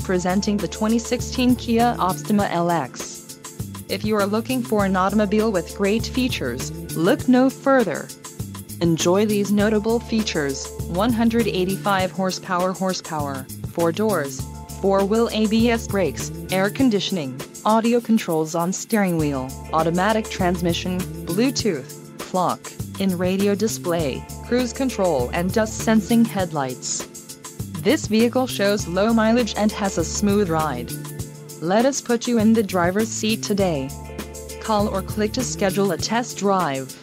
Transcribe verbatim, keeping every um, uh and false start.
presenting the twenty sixteen Kia Optima L X. If you are looking for an automobile with great features, look no further. Enjoy these notable features: one hundred eighty-five horsepower horsepower, four doors, four-wheel A B S brakes, air conditioning, audio controls on steering wheel, automatic transmission, Bluetooth, clock, in radio display, cruise control and dust sensing headlights. This vehicle shows low mileage and has a smooth ride. Let us put you in the driver's seat today. Call or click to schedule a test drive.